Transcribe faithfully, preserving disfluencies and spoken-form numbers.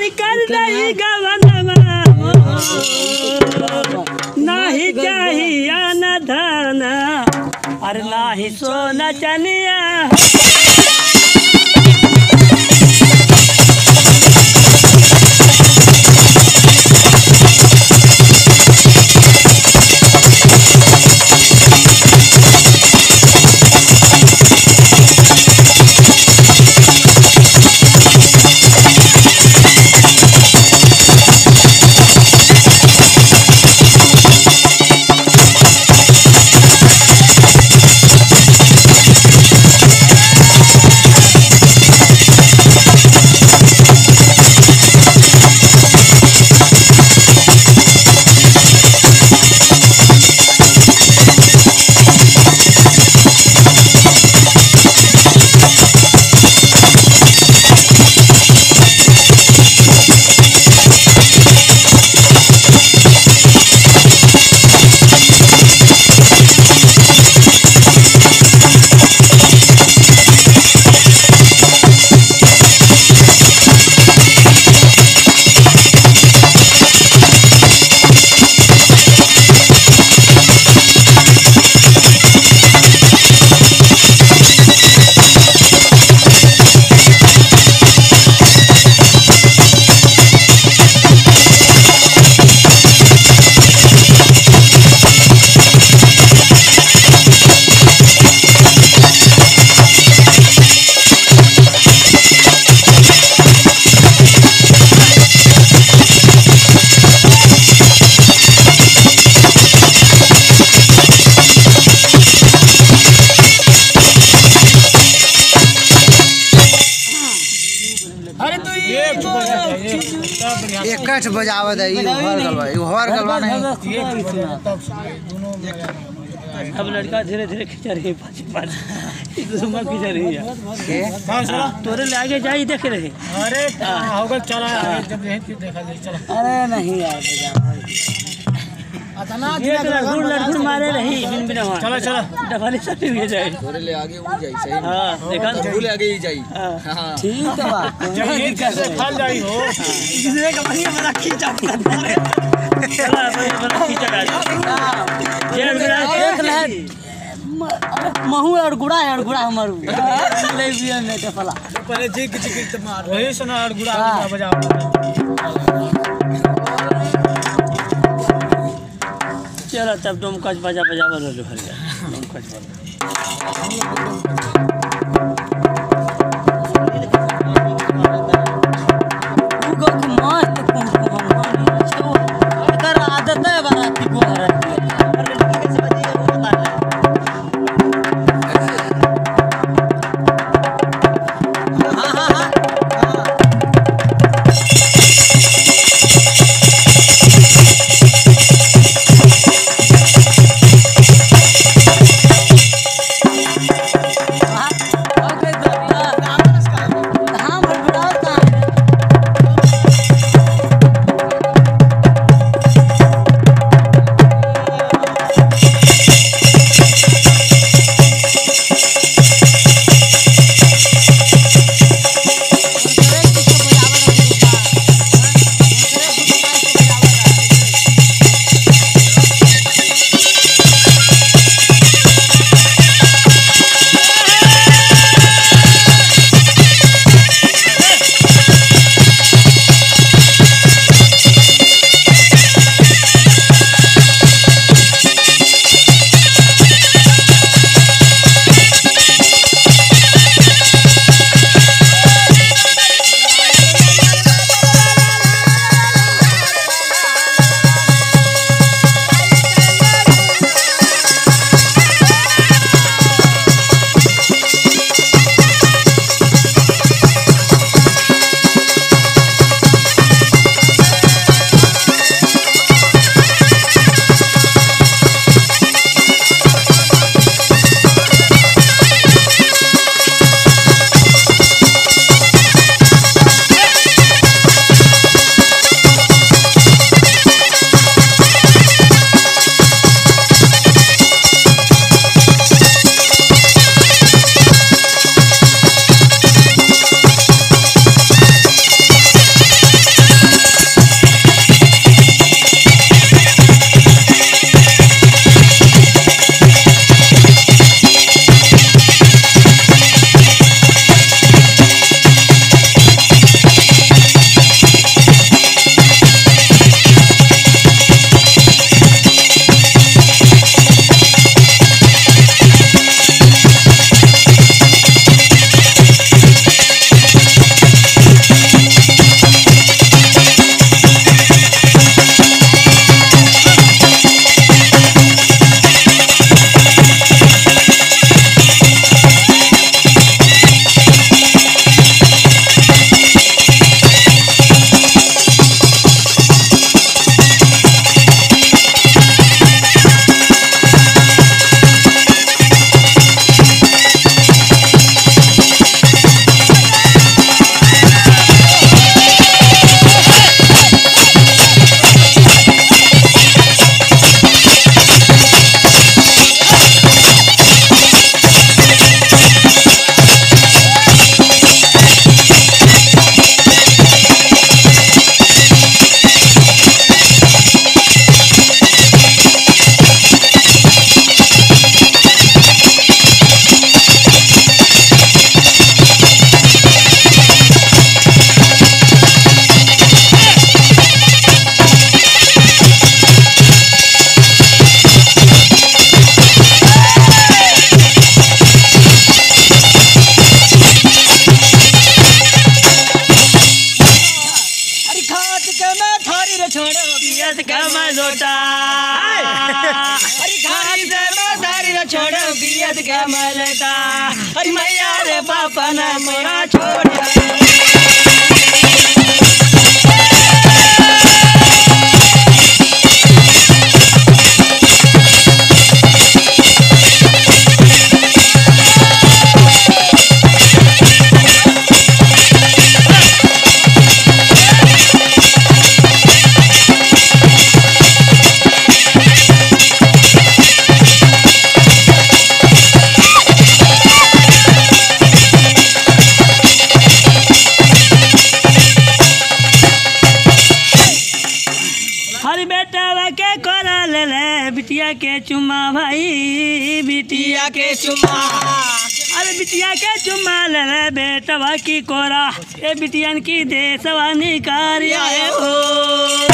अरे कर नहीं गवनमा नहीं चाहिए न धन अरे नहीं सोना चनिया एक बजावत है ये हर गलवा ये हर गलवा नहीं अब लड़का धीरे धीरे खिंचा रही है पाँच पाँच सुमा खिंचा रही है तोरे ले आगे जाई देख रहे अरे होगा चला जब देखा चला अरे नहीं यार अतना लड़कुड़ लड़कुड़ मारे रही बिन बिन चला चला डफाली सटी हुई जाए तोरे ले आगे हो जाई सही हां देखा भूल आगे ही जाई हां ठीक है बात जब ये कैसे फल जाई हो किसने कहानी बड़ा खींचा चला बड़ा खींचा ये मेरा देख ले महू और गुड़ा और गुड़ा हमर ले बिया ने डफला पहले जी किच किच मार वही सुना और गुड़ा बजाओ चलो तब तुम कच बजा बजा बोलो लो हर तुम कच बोलो उगो की मस्त कुम कुम छो अगर आदत है बाराती को हर और लड़की कैसे बजेगा वो बता ले हां हां हां हाँ थारी रे छोड़ो पियत कमा लोटा अरे थारी से थारी रे छोड़ो पियत कमा लोटा अरे मैया रे पापा ना मोरा छोड़ बिटिया के चुम्मा भाई बिटिया के चुम्मा अरे बिटिया के चुम्मा ले ले बेटवा की कोरा ए बिटियन की देशवा निकारिया है ओ